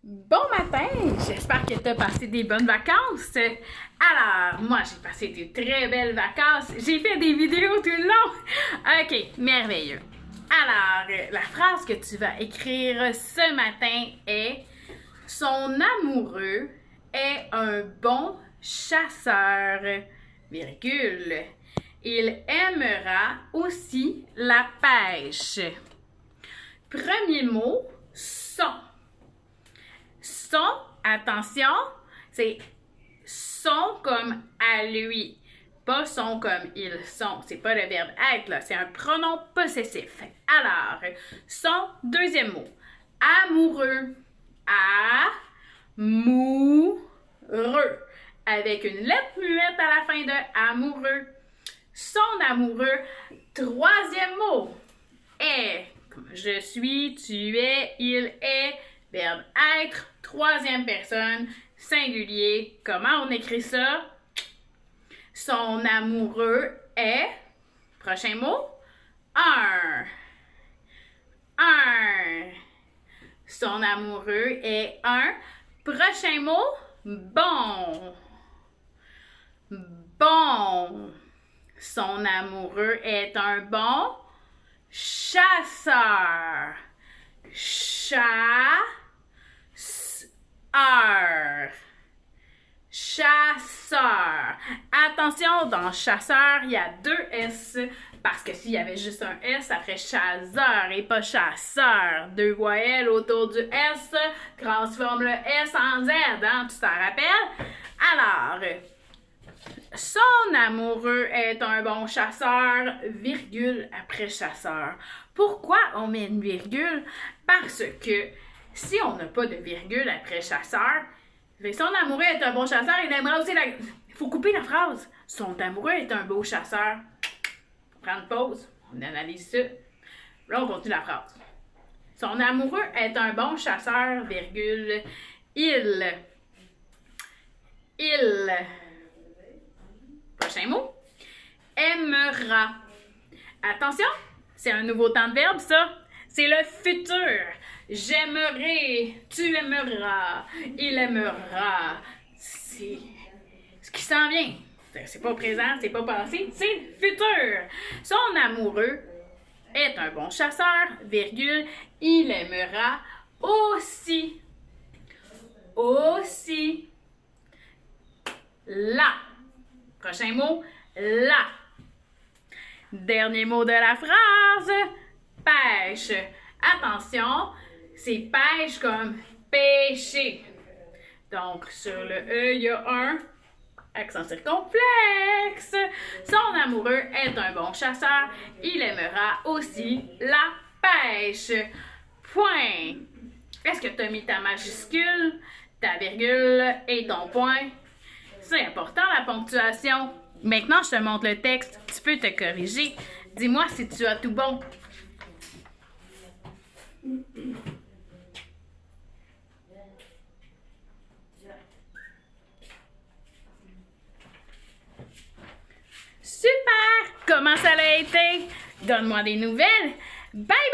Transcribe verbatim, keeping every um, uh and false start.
Bon matin! J'espère que tu as passé des bonnes vacances. Alors, moi, j'ai passé de très belles vacances. J'ai fait des vidéos tout le long. OK, merveilleux. Alors, la phrase que tu vas écrire ce matin est « Son amoureux est un bon chasseur, virgule. Il aimera aussi la pêche. » Premier mot, son. Son, attention, c'est son comme à lui, pas son comme ils sont. C'est pas le verbe être, là, c'est un pronom possessif. Alors, son, deuxième mot, amoureux, amoureux, avec une lettre muette à la fin de amoureux. Son amoureux, troisième mot, est, je suis, tu es, il est, verbe être, troisième personne, singulier. Comment on écrit ça? Son amoureux est, prochain mot, un. Un. Son amoureux est un. Prochain mot, bon. Bon. Son amoureux est un bon chasseur. Chasseur. Chasseur. Attention, dans chasseur, il y a deux S, parce que s'il y avait juste un S, ça ferait chasseur et pas chasseur. Deux voyelles autour du S, transforme le S en Z, hein? Tu t'en rappelles? Alors, son amoureux est un bon chasseur, virgule après chasseur. Pourquoi on met une virgule? Parce que si on n'a pas de virgule après chasseur, son amoureux est un bon chasseur, il aimera aussi la... Il faut couper la phrase. Son amoureux est un beau chasseur. Prendre pause, on analyse ça. Là, on continue la phrase. Son amoureux est un bon chasseur, virgule, il. Il. Prochain mot. Aimera. Attention, c'est un nouveau temps de verbe, ça. C'est le futur. J'aimerai, tu aimeras, il aimera. C'est ce qui s'en vient. C'est pas présent, c'est pas passé, c'est le futur. Son amoureux est un bon chasseur, virgule, il aimera aussi. Aussi. La. Prochain mot, la. Dernier mot de la phrase, pêche. Attention, c'est pêche comme pêcher. Donc, sur le E, il y a un accent circonflexe. Son amoureux est un bon chasseur. Il aimera aussi la pêche. Point. Est-ce que tu as mis ta majuscule, ta virgule et ton point? C'est important, la ponctuation. Maintenant, je te montre le texte. Tu peux te corriger. Dis-moi si tu as tout bon. Super! Comment ça a été? Donne-moi des nouvelles. Bye!